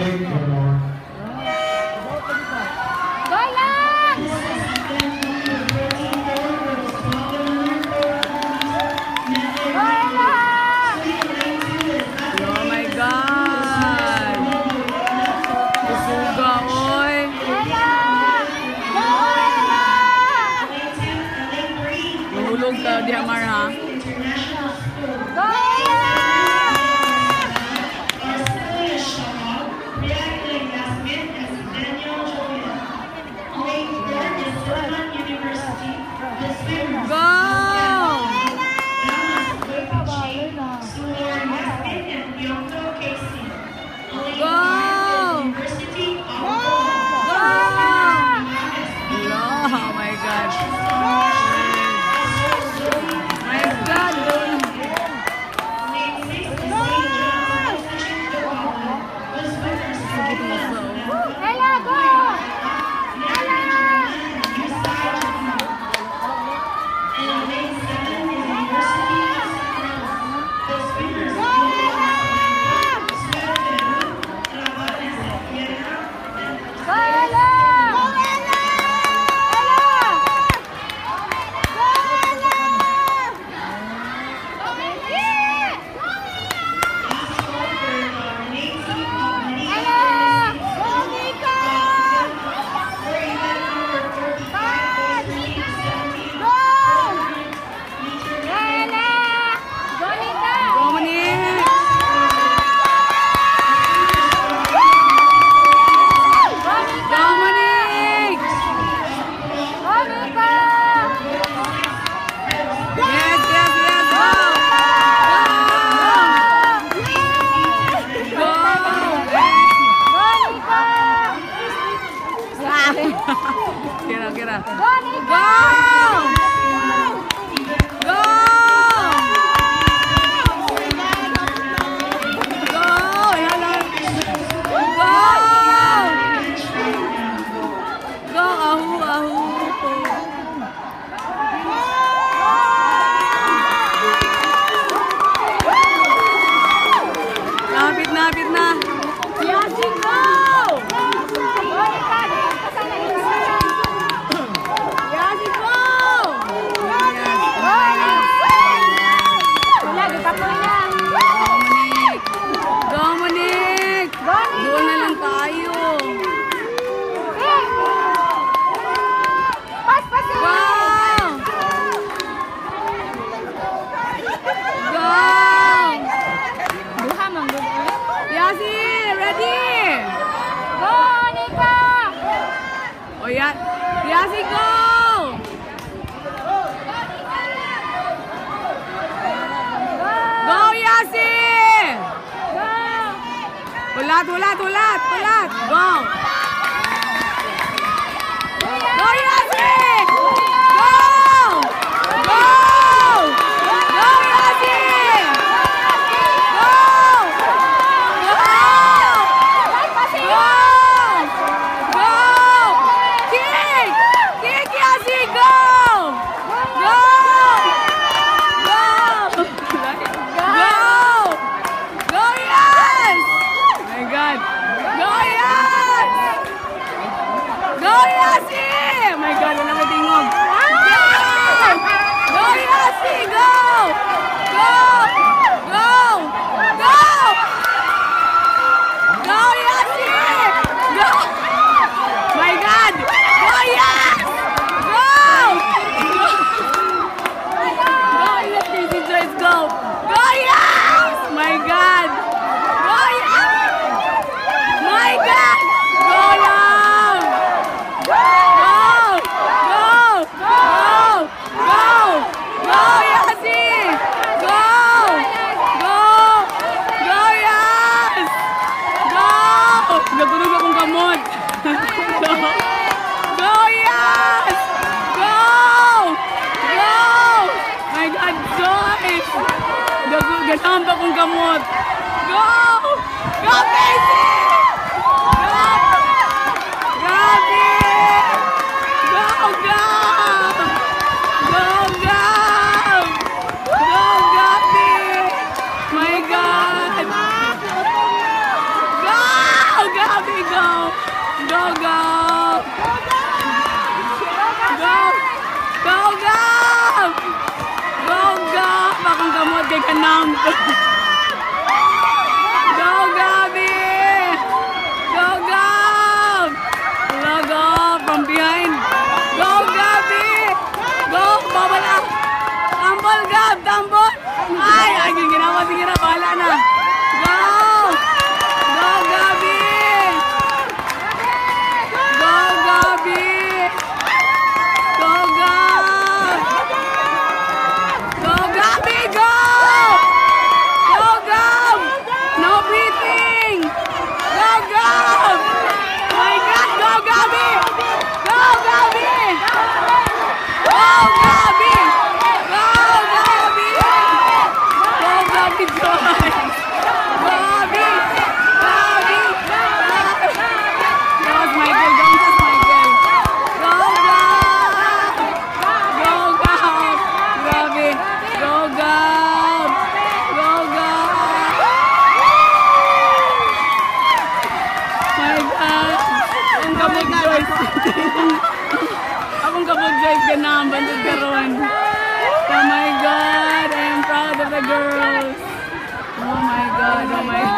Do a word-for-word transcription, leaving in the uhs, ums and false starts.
Di Amar ha. Kira-kira. Go! Go! Go! Go! Go! Go! Ahu, ahu. Napit, napit na. Yasin, go! Oh ya, Yasi go! Go Yasi! Ulat, ulat, ulat, ulat. Go! Go Yasi! Go! Go! Go Yasi! Go! Go! Go! Kick! Kick Yasi! Go! Go! Go! Go! Go Yas! Oh my God! Go Yas! ganam. Go, Gabby! Go, Gab! Hello, go from behind. Go, Gabby! Go, bawal ah. Tambol, Gab, tambol. Ay, ay, ginawa, sige na, bahala na. Go! Go, Gabby! Go, Gabby! Go, Gab! Go, Gabby, go! Go, Gab! No breathing! Go, Gab! Oh my God, go, Gabby! Go, Gabby! Go, Gabby! Go, Gabby! Go, Gabby, joy! Gabby! Gabby! That was Michael, don't just Michael. Go, Gab! Go, Gab! Gabby! Go, Gab! Go, Gab! My God! Ang kabog Joyce. Akong kabog Joyce ganang bandod karon. Oh my God! I am proud of the girls. Oh my God! Oh my God!